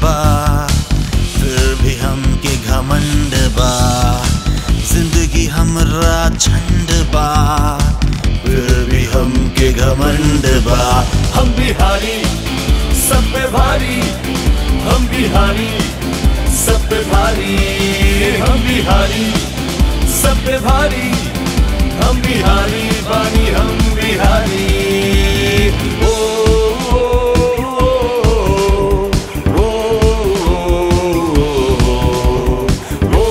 बा, फिर भी हमके घमंड बा। जिंदगी हमरा झंड बा, फिर भी हमके घमंड बा। हम बिहारी सब पे भारी, हम बिहारी सब पे भारी, हम बिहारी सब पे भारी, हम बिहारी बानी हम बिहारी। ओ, ओ, ओ,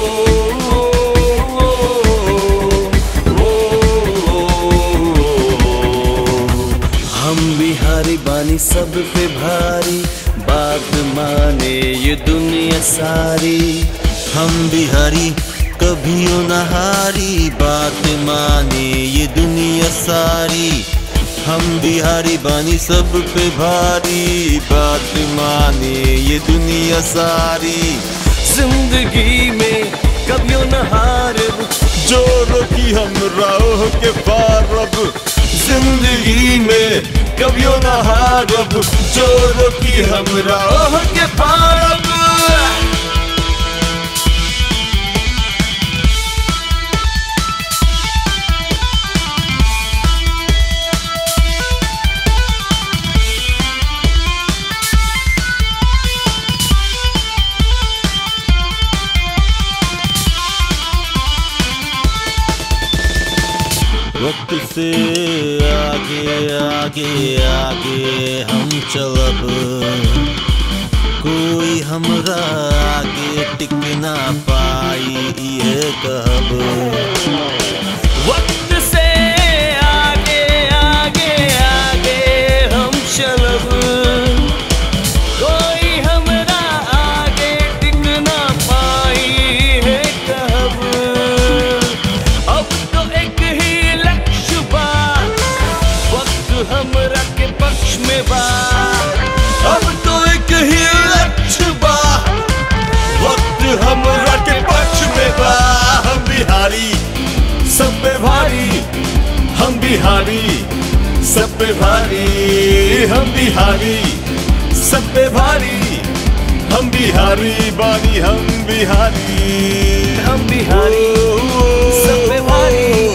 हम बिहारी बानी सब पे भारी, बात माने ये दुनिया सारी। हम बिहारी कभियो न हारी, बात माने ये दुनिया सारी। हम बिहारी बानी सब पे भारी, बात माने ये दुनिया सारी। जिंदगी में कभियो न हारब, जो रोकी हम राह के पारब। जिंदगी में कभियो न हारब, जो रोकी हम राह के पारब। वक्त से आगे आगे आगे हम चलब, कोई हमरा आगे टिक ना पाई ये कहब। वक्त से आगे आगे आगे हम चलब, कोई हमरा आगे टिक ना पाई है कहब। अब तो एक ही लक्ष्य बा, वक्त हमरा के पक्ष में बा। अब तो एक ही लक्ष्य बा, वक्त हमरा के पक्ष में बा। हम बिहारी सब पे भारी, हम बिहारी सब पे भारी, हम बिहारी सब पे भारी, हम बिहारी बानी हम बिहारी, हम बिहारी सब पे भारी।